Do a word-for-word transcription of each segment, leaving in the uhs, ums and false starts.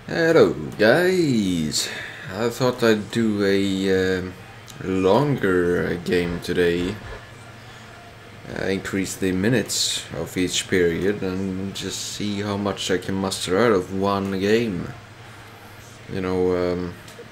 Hello guys, I thought I'd do a um, longer game today, uh, increase the minutes of each period and just see how much I can muster out of one game. You know, um,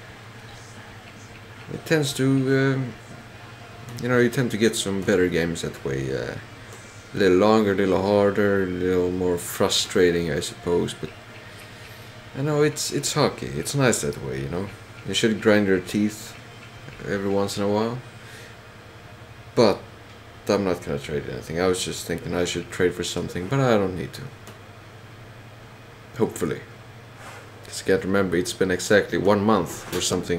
it tends to, um, you know, you tend to get some better games that way. Uh, a little longer, a little harder, a little more frustrating I suppose, but I know it's it's hockey. It's nice that way, you know. You should grind your teeth every once in a while. But I'm not gonna trade anything. I was just thinking I should trade for something, but I don't need to. Hopefully. Because I can't remember, it's been exactly one month or something.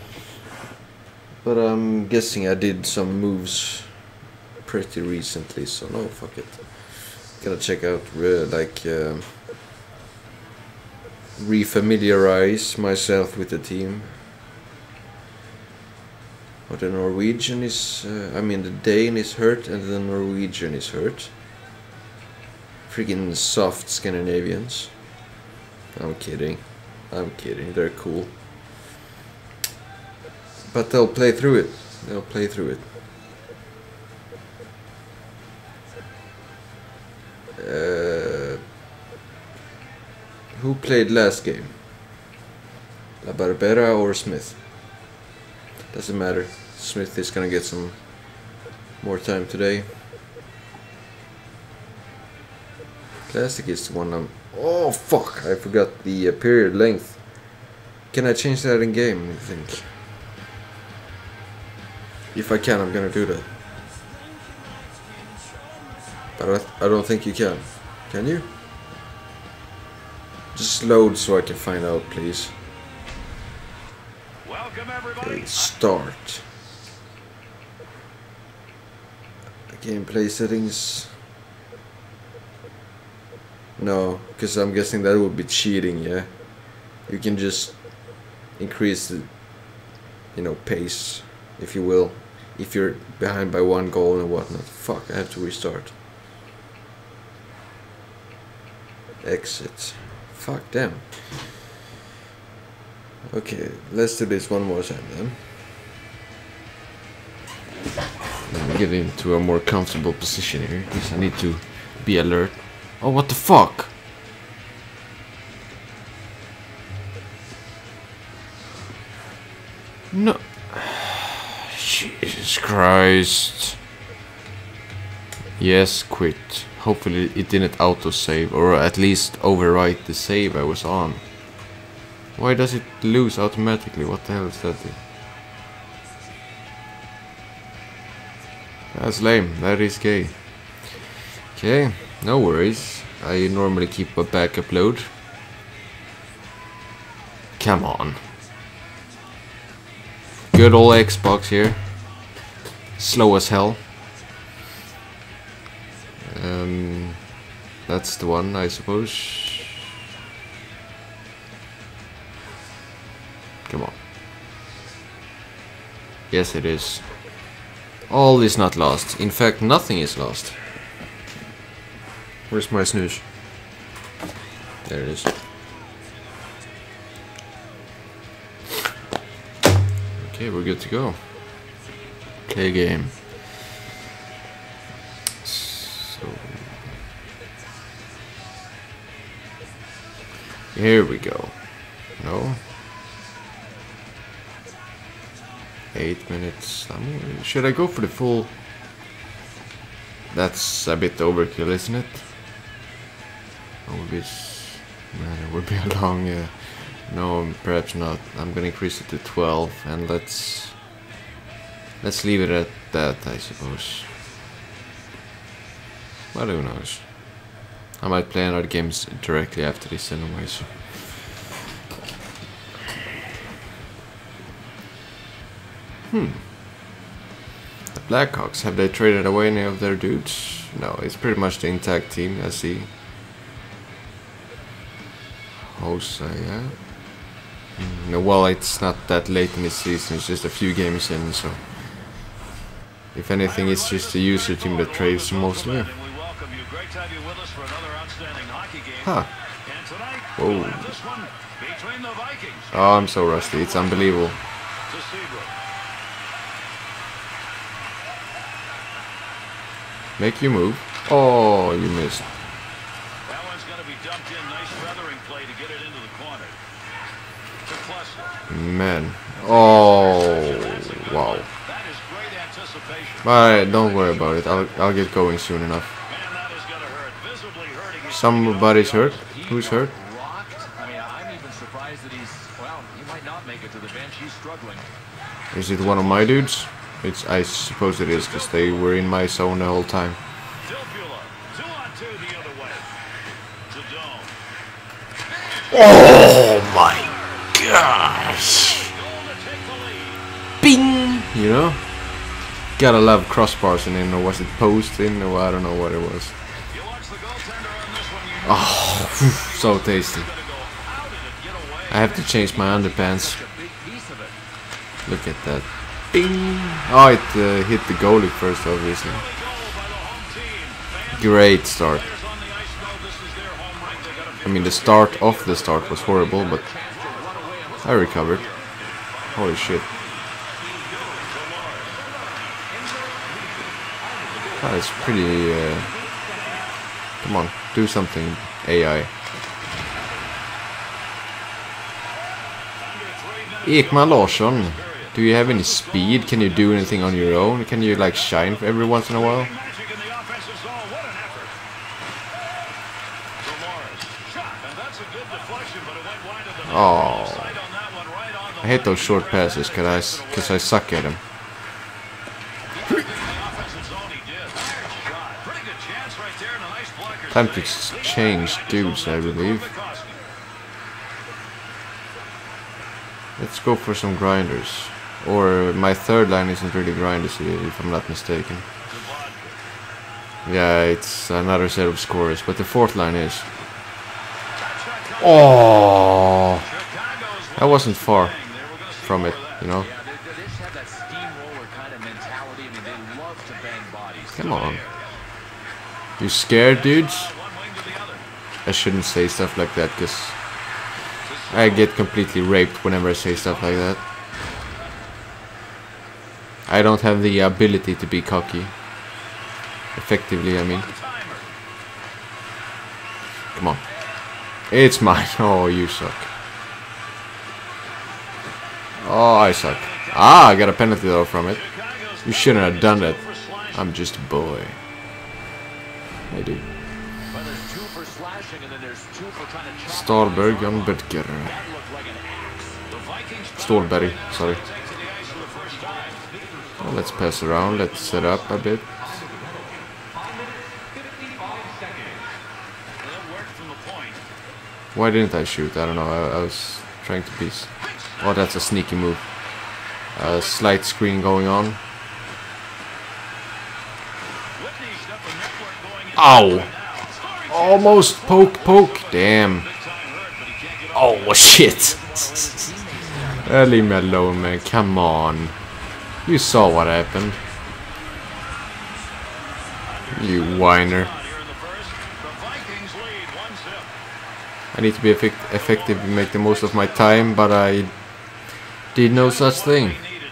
But I'm guessing I did some moves pretty recently, so no, fuck it. Gonna check out uh, like uh, refamiliarize myself with the team. But the Norwegian is, uh, I mean the Dane is hurt and the Norwegian is hurt. Freaking soft Scandinavians. I'm kidding. I'm kidding, they're cool. But they'll play through it. They'll play through it. Uh, who played last game? La Barbera or Smith? Doesn't matter. Smith is gonna get some more time today. Classic is the one I'm... Oh fuck! I forgot the uh, period length. Can I change that in game, you think? If I can, I'm gonna do that. But I, I don't think you can. Can you? Just load so I can find out, please. Okay, start. Gameplay settings. No, because I'm guessing that would be cheating, yeah? You can just increase the, you know, pace, if you will, if you're behind by one goal and whatnot. Fuck, I have to restart. Exit. Fuck, damn. Okay, let's do this one more time then. Let me get into a more comfortable position here, because I need to be alert. Oh, what the fuck? No. Jesus Christ. Yes, quit. Hopefully it didn't autosave, or at least overwrite the save I was on. Why does it lose automatically? What the hell is that? That's lame. That is gay. Okay, no worries. I normally keep a backup load. Come on. Good old Xbox here. Slow as hell. Um, that's the one, I suppose. Come on. Yes, it is. All is not lost. In fact, nothing is lost. Where's my snooze? There it is. Okay, we're good to go. Play a game. So here we go. No. Eight minutes. I'm, should I go for the full? That's a bit overkill, isn't it? Oh, this man, it would be a long. Uh, no, perhaps not. I'm gonna increase it to twelve, and let's let's leave it at that, I suppose. But who knows? I might play another games directly after this anyway. So. Hmm. The Blackhawks, have they traded away any of their dudes? No, it's pretty much the intact team, I see. Hosea. Mm, no, well, it's not that late in the season, it's just a few games in, so... If anything, it's just the user team that trades mostly. Huh. Whoa. Oh, I'm so rusty. It's unbelievable. Make you move. Oh, you missed. That one's going to be dumped in. Nice feathering play to get it into the corner. Man. Oh, wow. Alright, don't worry about it. I'll I'll get going soon enough. Somebody's hurt. Who's hurt? I mean, I'm even surprised that he's, well, he might not make it to the bench. He's struggling. Is it one of my dudes? It's I suppose it is, because they were in my zone the whole time. Oh my gosh! Bing! You know? Gotta love crossbars in it, or was it post in, or I don't know what it was. Oh, so tasty. I have to change my underpants. Look at that. Bing! Oh, it uh, hit the goalie first, obviously. Great start. I mean, the start of the start was horrible, but I recovered. Holy shit. That is pretty... Uh, come on, do something, A I. Ekman Larsson, do you have any speed? Can you do anything on your own? Can you like shine every once in a while? Oh, I hate those short passes because I, cause I suck at them. Time to change dudes, I believe. Let's go for some grinders. Or my third line isn't really grinders, if I'm not mistaken. Yeah, it's another set of scorers, but the fourth line is. Oh, I wasn't far from it, you know. Come on. You scared, dudes? I shouldn't say stuff like that, because I get completely raped whenever I say stuff like that. I don't have the ability to be cocky. Effectively, I mean. Come on. It's mine. Oh, you suck. Oh, I suck. Ah, I got a penalty though from it. You shouldn't have done that. I'm just a boy. I do. Stålberg on Butker. Stålberg, sorry. Well, let's pass around. Let's set up a bit. Why didn't I shoot? I don't know. I, I was trying to piece. Oh, that's a sneaky move. A slight screen going on. Ow! Almost poke, poke. Damn. Oh, shit. uh, leave me alone, man. Come on. You saw what happened. You whiner. I need to be effect effective and make the most of my time, but I did no such thing.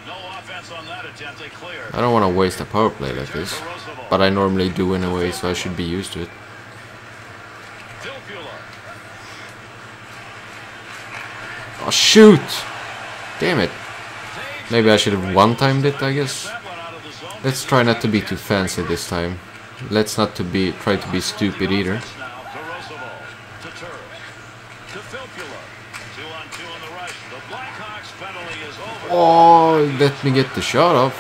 I don't want to waste a power play like this, but I normally do anyway, so I should be used to it. Oh shoot! Damn it. Maybe I should have one-timed it, I guess. Let's try not to be too fancy this time. Let's not to be try to be stupid either. Oh, let me get the shot off.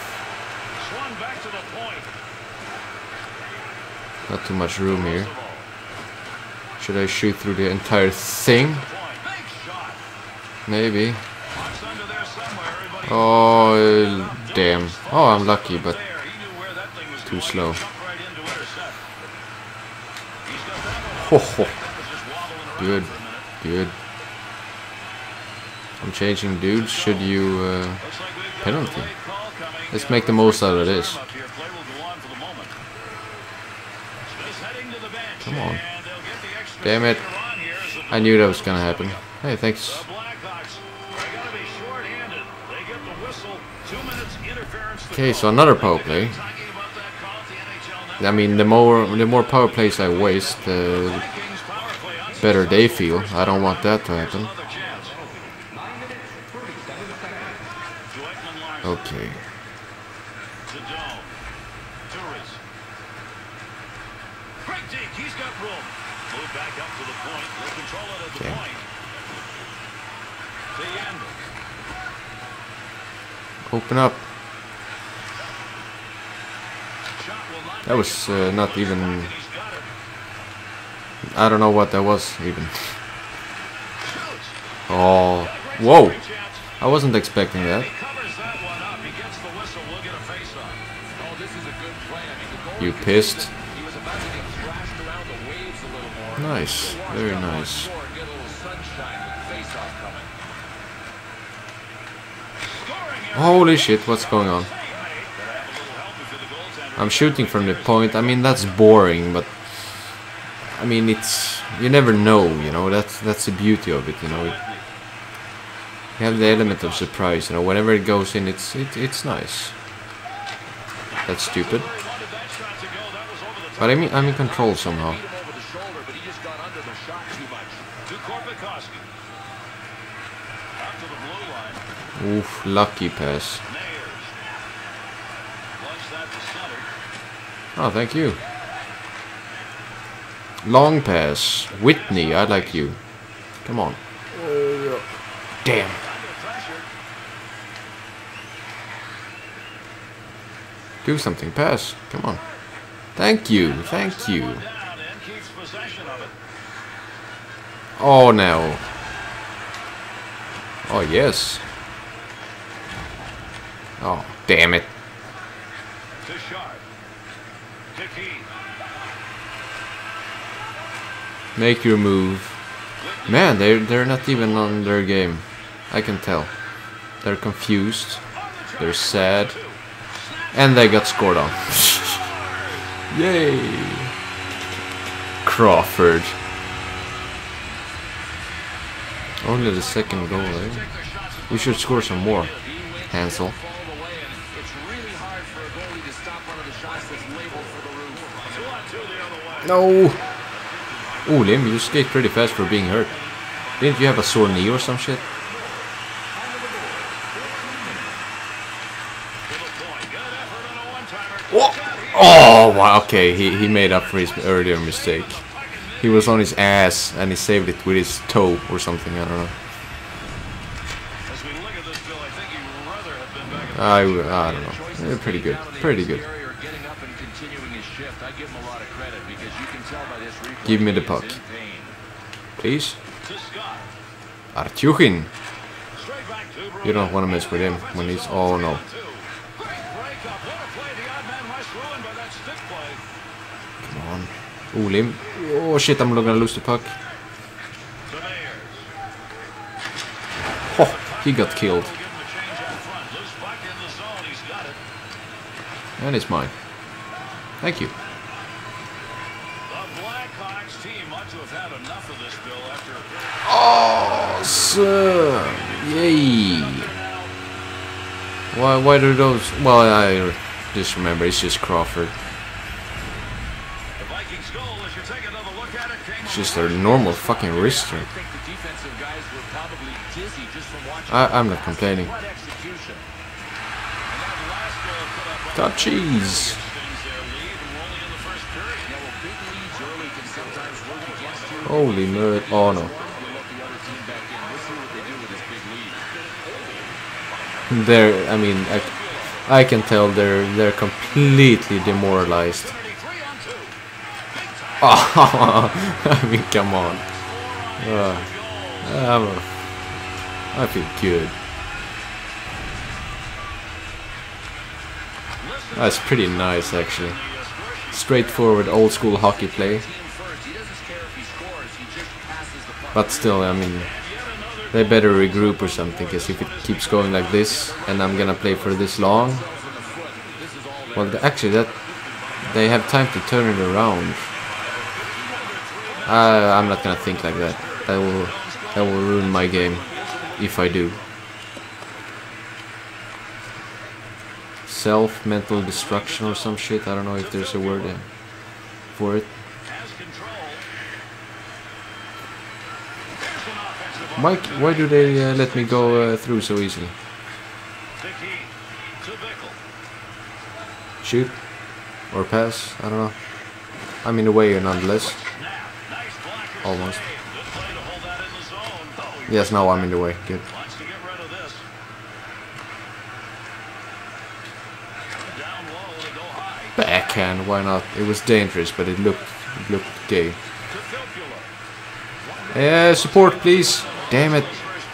Not too much room here. Should I shoot through the entire thing? Maybe. Oh, damn. Oh, I'm lucky, but too slow. Ho, ho. Good, good. I'm changing dudes. Should you uh, penalty? Let's make the most out of this. Come on. Damn it. I knew that was gonna happen. Hey, thanks. Okay, so another power play. I mean, the more the more power plays I waste, the better they feel. I don't want that to happen. Okay. Okay. Open up. That was uh, not even... I don't know what that was even. Oh, whoa! I wasn't expecting that. You pissed? Nice, very nice. Holy shit, what's going on? I'm shooting from the point. I mean, that's boring, but I mean, it's, you never know, you know. That's that's the beauty of it, you know. It, you have the element of surprise, you know. Whenever it goes in, it's it, it's nice. That's stupid. But I mean, I'm in control somehow. Oof, lucky pass. Oh, thank you. Long pass. Whitney, I like you. Come on. Damn. Do something, pass. Come on. Thank you, thank you. Oh, no. Oh, yes. Oh, damn it. Make your move. Man, they're, they're not even on their game. I can tell. They're confused. They're sad. And they got scored on. Yay! Crawford. Only the second goal, eh? We should score some more. Hansel. No! Oh, Lim, you skate pretty fast for being hurt. Didn't you have a sore knee or some shit? Oh, wow, okay, he, he made up for his earlier mistake. He was on his ass and he saved it with his toe or something, I don't know. I, I don't know. Yeah, pretty good, pretty good. Give me the puck. Please. Artyukhin. You don't want to mess with him when he's... Oh no. Come on. Oh, Lim. Oh shit, I'm gonna lose the puck. Oh, he got killed. And it's mine. Thank you. Awesome! Yay! Why? Why do those? Well, I just remember it's just Crawford. It's just a normal fucking wrister. I, I'm not complaining. Touchies! Holy mud! Oh no! They're, I mean, I, I can tell they're they're completely demoralized. Oh, I mean, come on. Uh, I'm a, I feel good. That's pretty nice, actually. Straightforward, old school hockey play. But still, I mean, they better regroup or something, because if it keeps going like this, and I'm gonna play for this long, well, actually, that they have time to turn it around. Uh, I'm not gonna think like that. That will that will ruin my game if I do. Self mental destruction or some shit. I don't know if there's a word in for it. Why why do they uh, let me go uh, through so easily? Shoot or pass? I don't know. I'm in the way nonetheless. Almost. Yes, now I'm in the way. Good. Backhand, why not? It was dangerous, but it looked it looked gay. Yeah, support please. Damn it.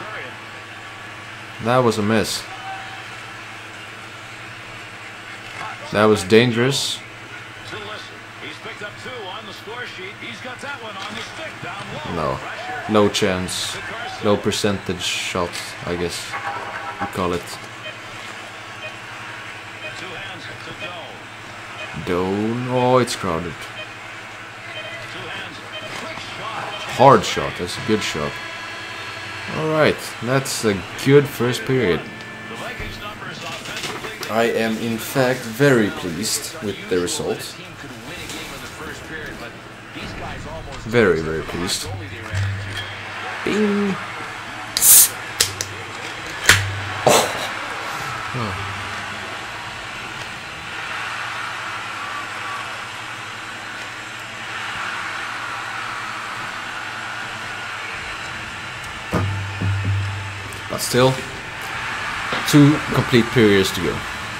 That was a miss. That was dangerous. No. No chance. Low percentage shot, I guess you call it. Don't. Oh, it's crowded. Hard shot. That's a good shot. Alright, that's a good first period. I am in fact very pleased with the result. Very, very pleased. Bing! Oh. Oh. But still, two complete periods to go.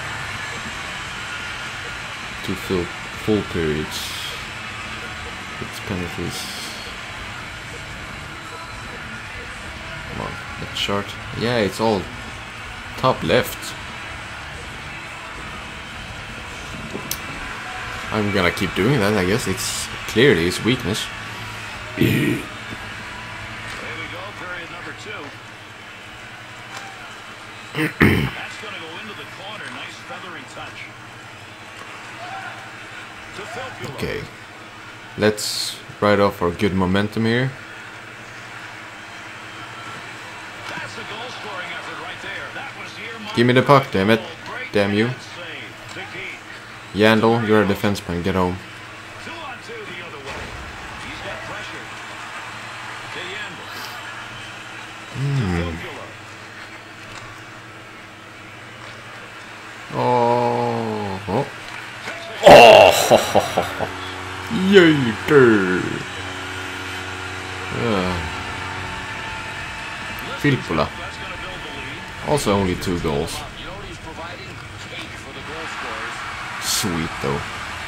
Two full, full periods. It's penalties. Come on, that chart. Yeah, it's all top left. I'm gonna keep doing that, I guess. It's clearly his weakness. That's going to go into the corner. Nice feathery touch. Okay, let's ride off our good momentum here. That's a goal scoring effort right there. That was here. Give me the puck, damn it. Damn you. Yandel, you're a defenseman, get home. Two on two the other way. He's got pressure. To Yandel. Hmm. Oh, oh, oh, Jäger. Uh, Filppula. Also only two goals. Sweet though.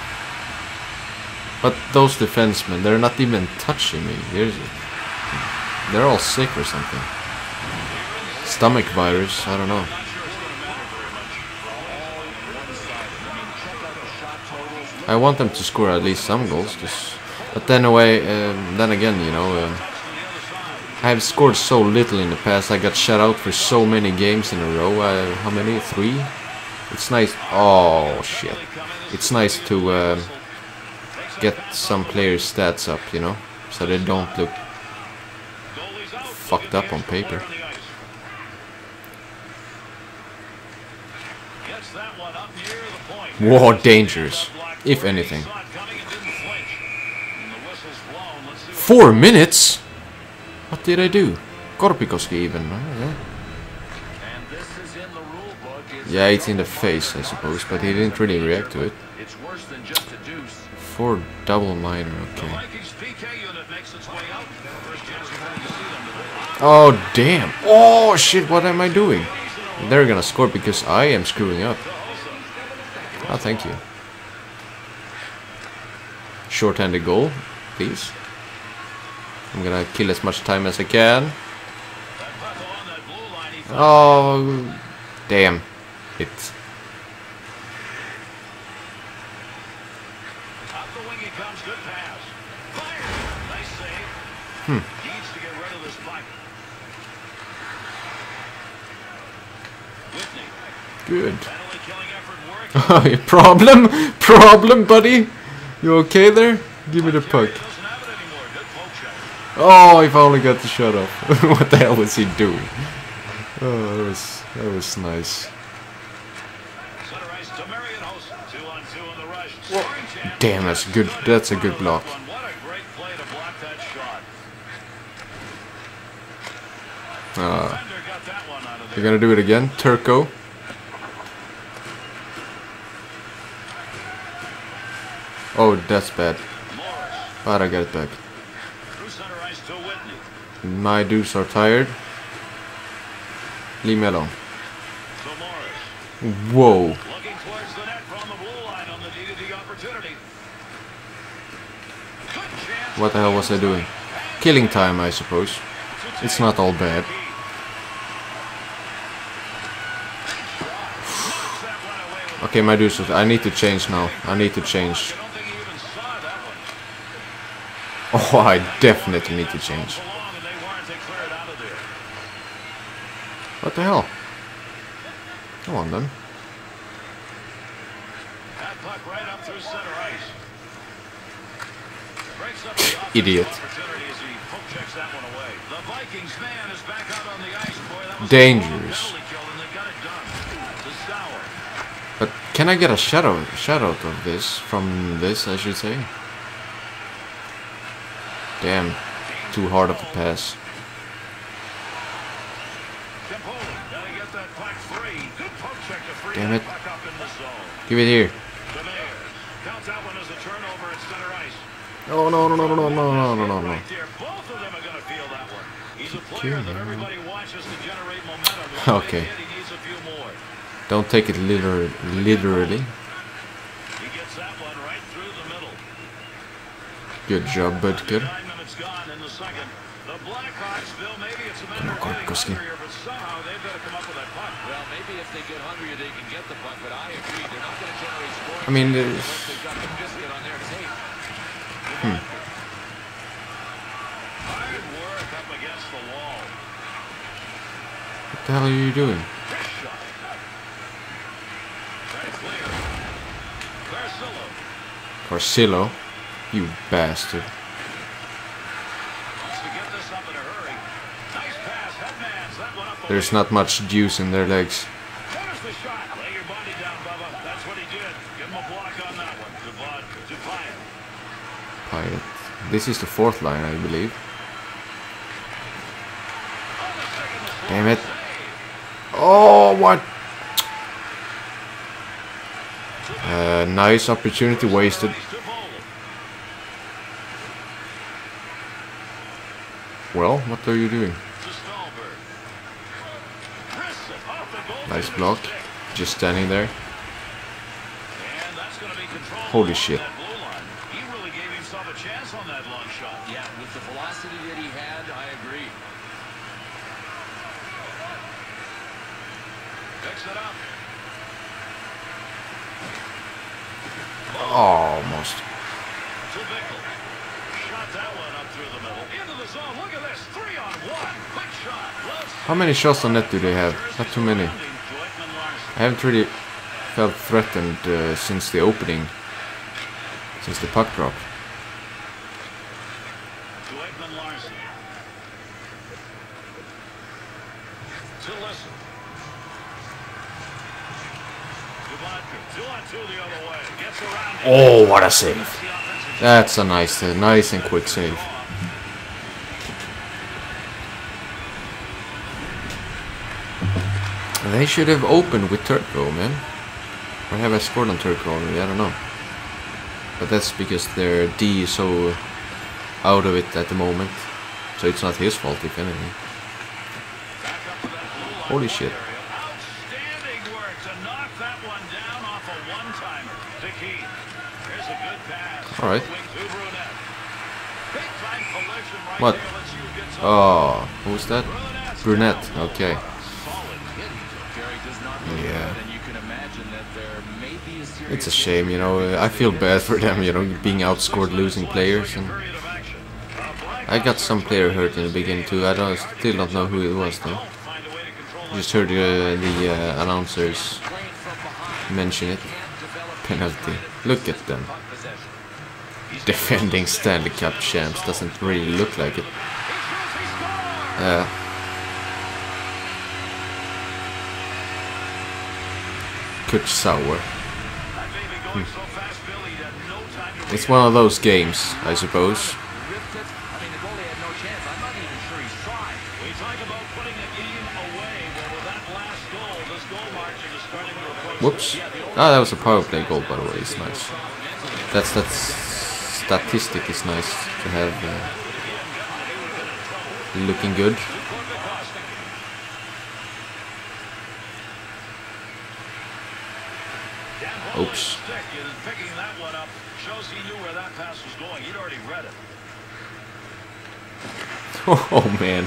But those defensemen, they're not even touching me. There's, they're all sick or something. Stomach virus, I don't know. I want them to score at least some goals, just, but then away, um, then again, you know, um, I have scored so little in the past. I got shut out for so many games in a row. Uh, how many? Three? It's nice. Oh shit! It's nice to uh, get some players' stats up, you know, so they don't look fucked up on paper. War dangerous. If anything. Four minutes? What did I do? Korpikoski even. Oh, yeah. yeah, it's in the face, I suppose, but he didn't really react to it. Four double minor, okay. Oh, damn. Oh, shit, what am I doing? They're gonna score because I am screwing up. Oh, thank you. Short-handed goal, please. I'm gonna kill as much time as I can. Oh, damn it. Hmm. Good. Problem? Problem, buddy? You okay there? Give me the puck. Oh, if I only got the shot off. What the hell was he doing? Oh, that was that was nice. Damn, that's good. That's a good block. Uh, you're gonna do it again, Turco. Oh, that's bad. But I got it back. My dudes are tired. Leave me alone. Whoa. What the hell was I doing? Killing time, I suppose. It's not all bad. Okay, my dudes, I need to change now. I need to change. Oh, I definitely need to change. What the hell? Come on then. Idiot. Dangerous. But can I get a shadow shadow of this from this, I should say? Damn, too hard of a pass. Damn it. Give it here. Oh no no no no no no no no no. Okay. Don't take it liter literally. Good job, bud. Good. Come on, Korkoski. I mean, there's... Hmm. What the hell are you doing? Carcillo, you bastard. There's not much juice in their legs. Pirate. This is the fourth line, I believe. Damn it. Oh, what? Uh, nice opportunity wasted. Well, what are you doing? Nice block. Just standing there. Holy shit. He really gave himself a chance on that long shot. Yeah, with the velocity that he had, I agree. Picks it up. Oh, almost. Shot that one up through the middle. Into the zone. Look at this. Three on one. Quick shot. How many shots on net do they have? Not too many. I haven't really felt threatened uh, since the opening. Since the puck drop. Oh, what a save! That's a nice, uh, nice and quick save. They should have opened with Turco, man. Or have I scored on Turco already? I don't know. But that's because their D is so out of it at the moment. So it's not his fault, if anything. Holy shit. Alright. What? Oh, who was that? Brunette, okay. Yeah. It's a shame, you know. I feel bad for them, you know, being outscored losing players. And I got some player hurt in the beginning too. I don't, still don't know who it was though. Just heard uh, the uh, announcers mention it. Penalty. Look at them. defending Stanley Cup champs. Doesn't really look like it. Uh, Could sour. Hmm. It's one of those games, I suppose. Whoops. Ah, that was a power play goal, by the way. It's nice. That's that's statistic is nice to have. Uh, looking good. Oops. Oh man.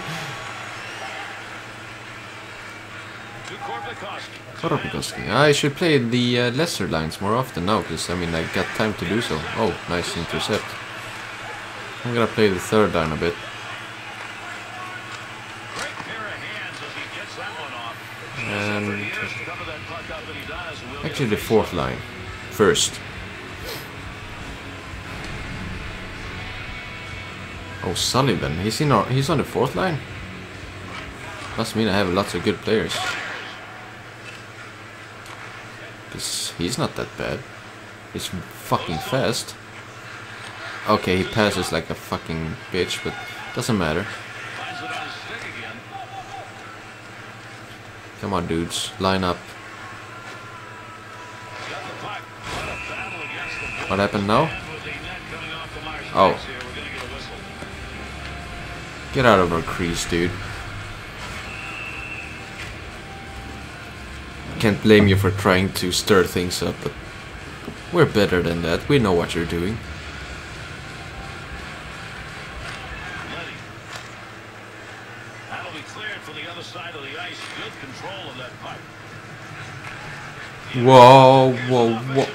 I should play the uh, lesser lines more often now, because I mean I got time to do so. Oh, nice intercept. I'm gonna play the third line a bit. And actually the fourth line first. Oh, Sullivan, he's in our, he's on the fourth line. Must mean I have lots of good players. Cause he's not that bad. He's fucking fast. Okay, he passes like a fucking bitch, but doesn't matter. Come on, dudes, line up. What happened now? Oh. Get out of our crease, dude. Can't blame you for trying to stir things up, but we're better than that. We know what you're doing. Whoa, whoa, whoa.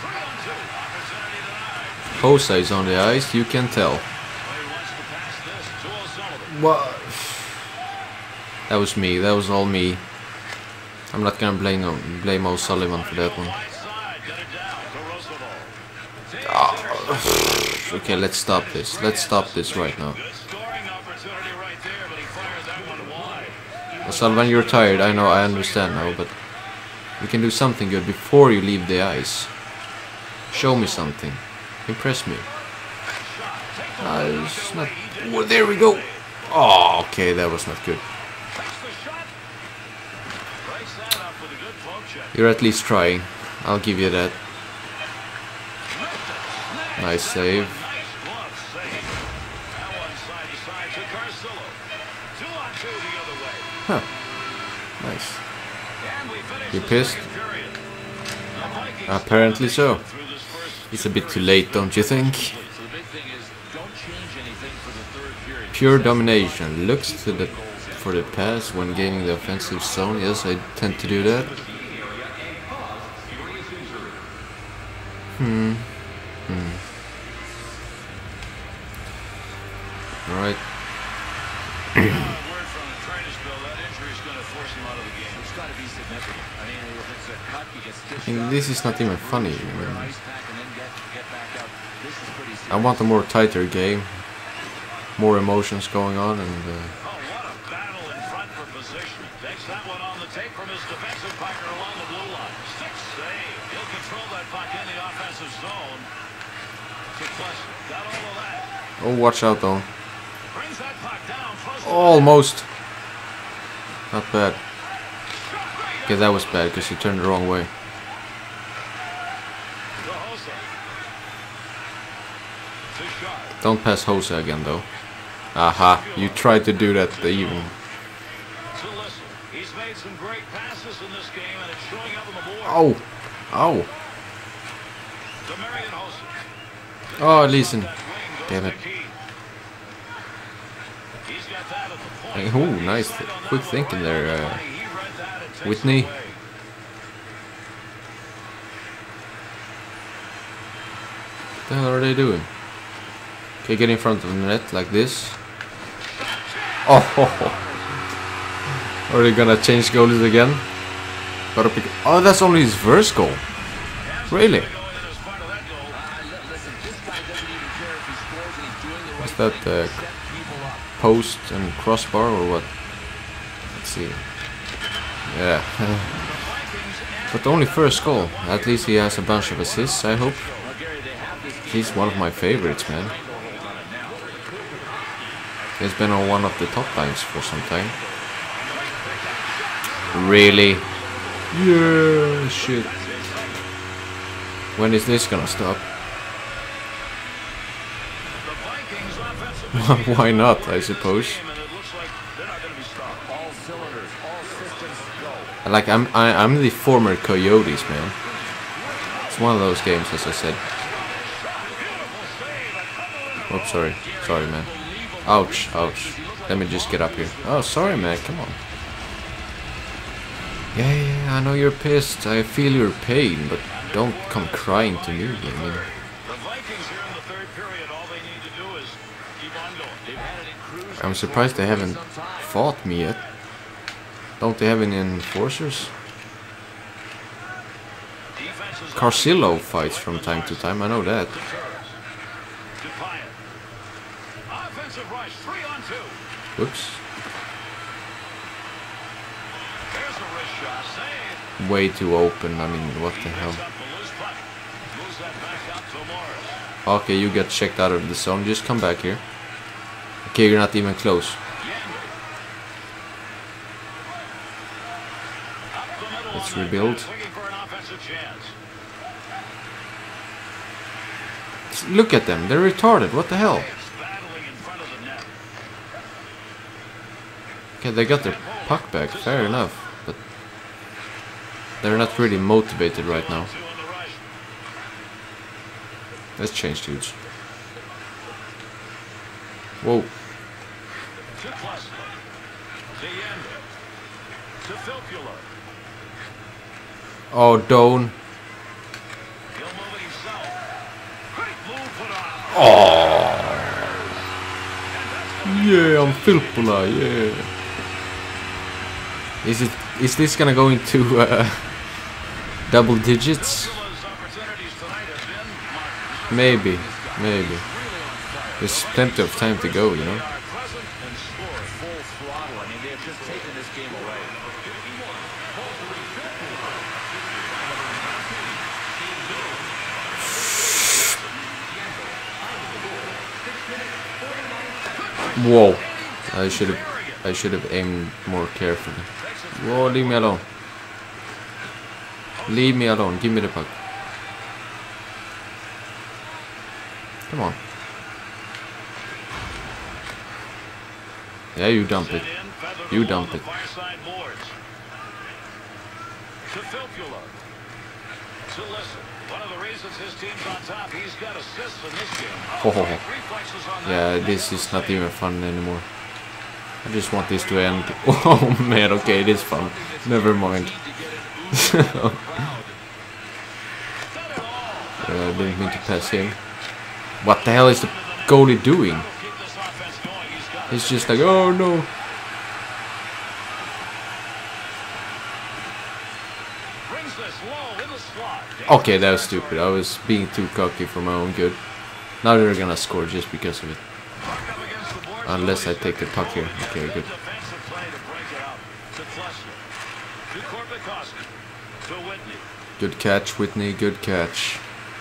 Hosa is on the ice, you can tell. What? That was me, that was all me. I'm not gonna blame blame O'Sullivan for that one. Oh. Okay, let's stop this. Let's stop this right now. O'Sullivan, you're tired. I know, I understand now, but you can do something good before you leave the ice. Show me something. Impress me. Uh, it's not. Oh, there we go. Oh, okay, that was not good. You're at least trying. I'll give you that. Nice save. Huh. Nice. You pissed? Apparently so. It's a bit too late, don't you think? Pure domination. Looks to the for the pass when gaining the offensive zone. Yes, I tend to do that. Hmm. Hmm. Alright. I mean, this is not even funny. I mean, I want a more tighter game, more emotions going on, and uh, Oh, what a battle in front for position. Takes that one on the tape from his defensive partner along the blue line. Six save. He'll control that puck in the offensive zone. Got all of that. oh, watch out though. Brings that puck down. Almost. Not bad. Okay, that was bad because he turned the wrong way. Don't pass Hosa again though. Aha, you tried to do that even. Oh, oh. Oh, listen. Damn it. Oh, nice. Quick thinking there, uh, Whitney. What the hell are they doing? Okay, get in front of the net like this. Oh, are they gonna change goalies again? Gotta pick. Oh, that's only his first goal. Really? that the post and crossbar or what? Let's see. Yeah. But only first goal. At least he has a bunch of assists, I hope. He's one of my favorites, man. He's been on one of the top lines for some time. Really? Yeah, shit. When is this gonna stop? Why not, I suppose. Like I'm, I, I'm the former Coyotes, man. It's one of those games, as I said. Oops, sorry, sorry, man. Ouch, ouch. Let me just get up here. Oh, sorry, man. Come on. Yeah, yeah, I know you're pissed. I feel your pain, but don't come crying to me. I mean, I'm surprised they haven't fought me yet. Don't they have any enforcers? Carcillo fights from time to time, I know that. Whoops. Way too open, I mean, what the hell. Okay, you get checked out of the zone, just come back here. Okay, you're not even close. Let's rebuild. Look at them, they're retarded, what the hell? Okay, they got their puck back, fair enough, but they're not really motivated right now. Let's change dudes. Whoa. Oh, Doan. Oh. Yeah, I'm Filppula, yeah. Is it? Is this gonna go into uh, double digits? Maybe, maybe. There's plenty of time to go, you know. Whoa! I should have, I should have aimed more carefully. Whoa! Leave me alone. Leave me alone. Give me the puck. Come on. Yeah, you dump it. You dump it. Oh, oh, oh. Yeah, this is not even fun anymore. I just want this to end. Oh man, okay, it is fun. Never mind. Yeah, I didn't mean to pass him. What the hell is the goalie doing? He's just like, oh no. Okay, that was stupid. I was being too cocky for my own good. Now they're gonna score just because of it. Unless I take the puck here. Okay, good. Good catch, Whitney. Good catch.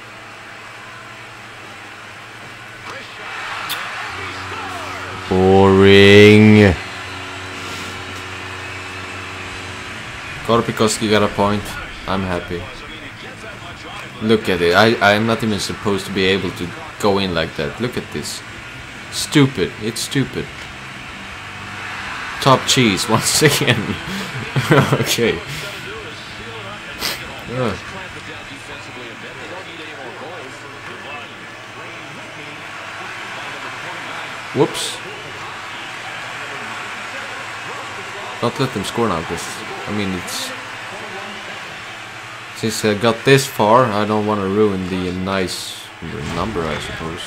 Boring. Korpikoski got a point. I'm happy. Look at it. I, I'm not even supposed to be able to go in like that. Look at this. Stupid. It's stupid. Top cheese once again. Okay. Uh. Whoops. Don't let them score now, because I mean, it's since I got this far, I don't want to ruin the nice number, I suppose.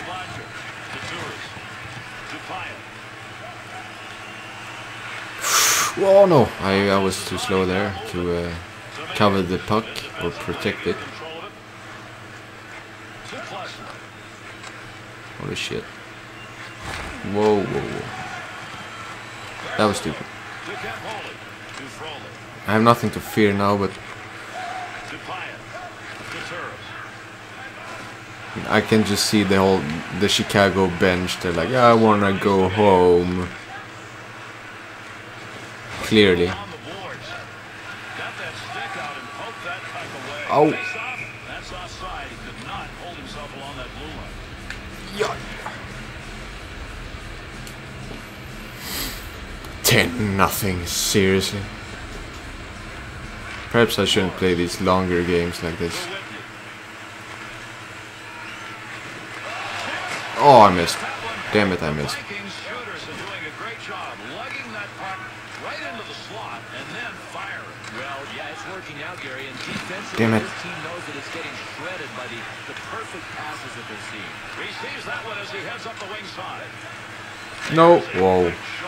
Oh no, I, I was too slow there to uh, cover the puck or protect it. Holy shit. Whoa, whoa, whoa. That was stupid. I have nothing to fear now, but I can just see the whole the Chicago bench. They're like, I wanna go home. Clearly. Oh. That's offside. He could not hold himself along that blue line. Yeah. Ten nothing. Seriously. Perhaps I shouldn't play these longer games like this. Oh, I missed. Damn it, I missed. Damn it. No. Whoa.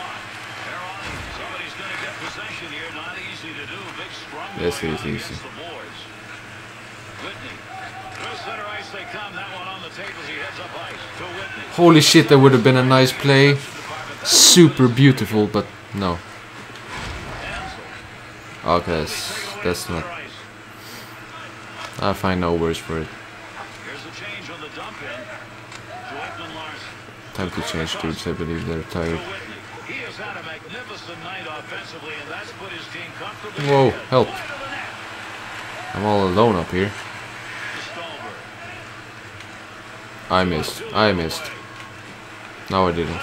Yes, it is easy. Holy shit, that would have been a nice play. Super beautiful, but no. Okay, that's, that's not... I find no words for it. Time to change dudes, I believe they're tired. Whoa, help. I'm all alone up here. I missed. I missed. No, I didn't.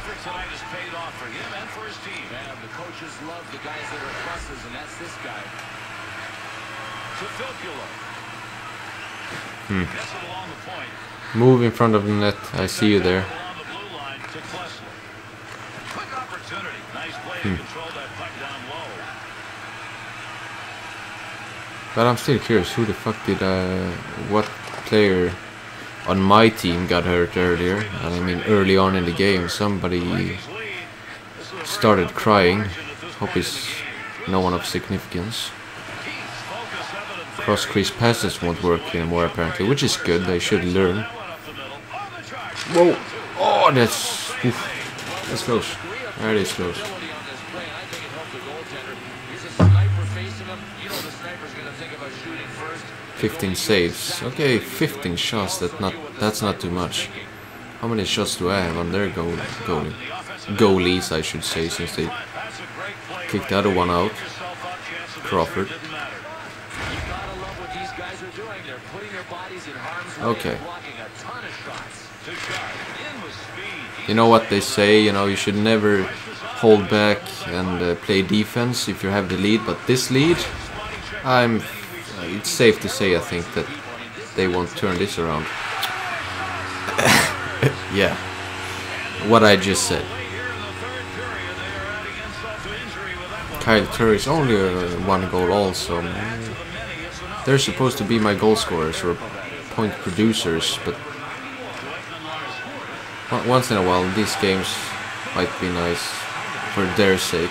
Hmm. Move in front of the net. I see you there. Hmm. But I'm still curious, who the fuck did uh, what player on my team got hurt earlier? And I mean early on in the game, somebody started crying. Hope it's no one of significance. Cross crease passes won't work anymore apparently, which is good, they should learn. Whoa! Oh, that's... Oof. That's close. That is close. fifteen saves. Okay, fifteen shots. That not that's not too much. How many shots do I have on their goal goalie? Goalies, I should say, since they kicked the other one out. Crawford. Okay. You know what they say, you know, you should never hold back and uh, play defense if you have the lead, but this lead, I'm it's safe to say, I think, that they won't turn this around. Yeah, what I just said. Kyle Turris is only uh, one goal also. They're supposed to be my goal scorers or point producers, but once in a while these games might be nice for their sake.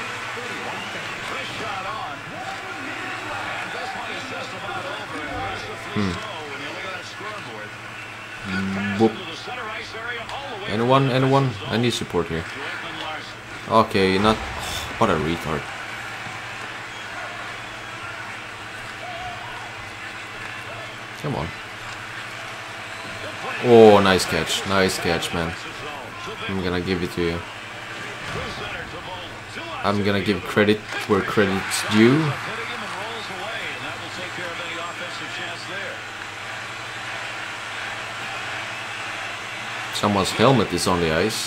Hmm. Whoop. Anyone? Anyone? I need support here. Okay, not... What a retard. Come on. Oh, nice catch. Nice catch, man. I'm gonna give it to you. I'm gonna give credit where credit's due. Someone's helmet is on the ice.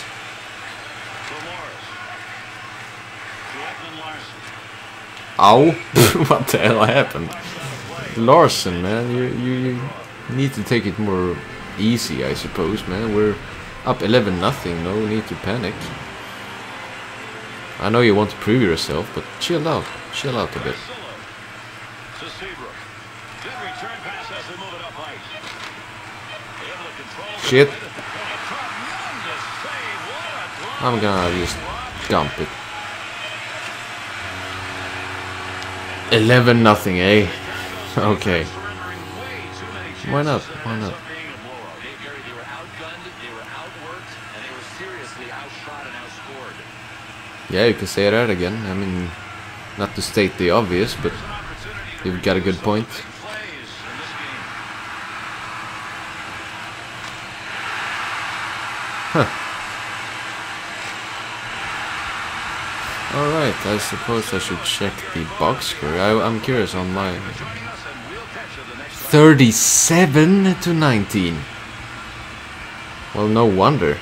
Ow! What the hell happened? Larson, man, you, you you need to take it more easy, I suppose, man. We're up eleven nothing, no need to panic. I know you want to prove yourself, but chill out, chill out a bit. Shit. I'm gonna just dump it. eleven nothing, eh? Okay. Why not? Why not? Yeah, you can say that again. I mean, not to state the obvious, but you've got a good point. Huh. Alright, I suppose I should check the box score. I, I'm curious on my... thirty-seven to nineteen. Well, no wonder.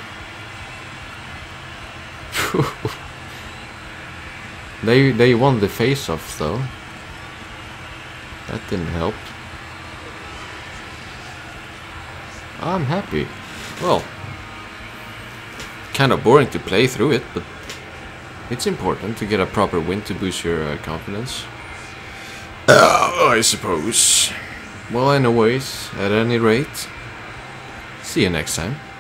they they won the face-off though. That didn't help. I'm happy. Well, kind of boring to play through it, but it's important to get a proper win to boost your uh, confidence. Uh, I suppose. Well, anyways, at any rate, see you next time.